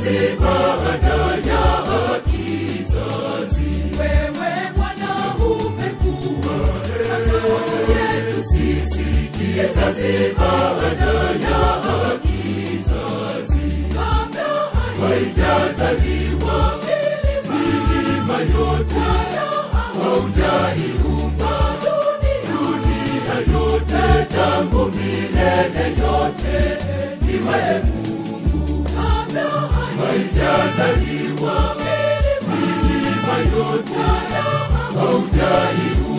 kizazi baada ya kizazi. Wewe Bwana umekuwa ngao yetu sisi, kizazi baada ya kizazi. Kabla haijazaliwa milima yote, haujaiumba dunia yote, tangu milele yote ni wewe Mungu. Kabla haijazaliwa milima yote, haujaiumba